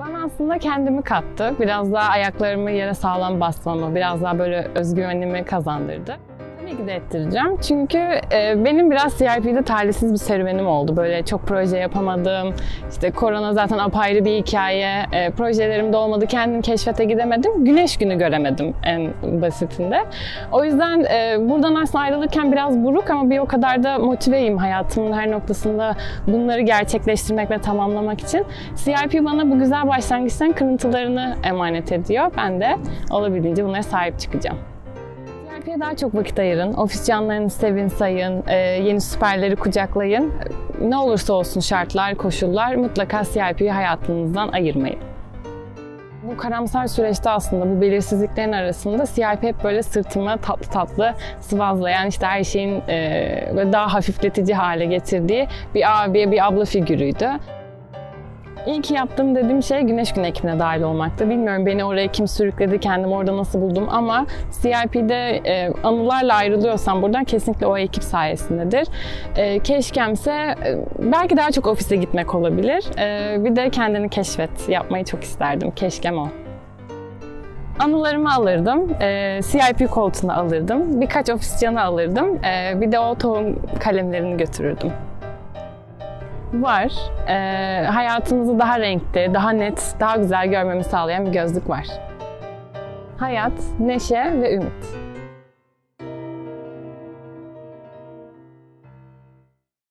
Bana aslında kendimi kattı. Biraz daha ayaklarımı yere sağlam basmamı, biraz daha böyle özgüvenimi kazandırdı. Tabii ki de ettireceğim. Çünkü benim biraz CRP'de talihsiz bir serüvenim oldu. Böyle çok proje yapamadım. İşte korona zaten apayrı bir hikaye. Projelerim de olmadı. Kendimi keşfete gidemedim. Güneş günü göremedim en basitinde. O yüzden buradan aslında ayrılırken biraz buruk ama bir o kadar da motiveyim hayatımın her noktasında bunları gerçekleştirmek ve tamamlamak için. CRP bana bu güzel başlangıçların kırıntılarını emanet ediyor. Ben de olabildiğince bunlara sahip çıkacağım. CRP'ye daha çok vakit ayırın, ofis canlarını sevin, sayın, yeni süperleri kucaklayın. Ne olursa olsun şartlar, koşullar mutlaka CRP'yi hayatınızdan ayırmayın. Bu karamsar süreçte aslında bu belirsizliklerin arasında CRP hep böyle sırtıma tatlı tatlı sıvazlayan işte her şeyin böyle daha hafifletici hale getirdiği bir abi, bir abla figürüydü. İyi ki yaptım dediğim şey Güneş Günü ekibine dahil olmaktı. Bilmiyorum beni oraya kim sürükledi, kendimi orada nasıl buldum ama CRP'de anılarla ayrılıyorsam buradan kesinlikle o ekip sayesindedir. Keşkemse belki daha çok ofise gitmek olabilir. Bir de kendini keşfet yapmayı çok isterdim. Keşkem o. Anılarımı alırdım, CRP koltuğunu alırdım, birkaç ofis canı alırdım, bir de o tohum kalemlerini götürürdüm. Var. Hayatımızı daha renkli, daha net, daha güzel görmemi sağlayan bir gözlük var. Hayat, neşe ve ümit.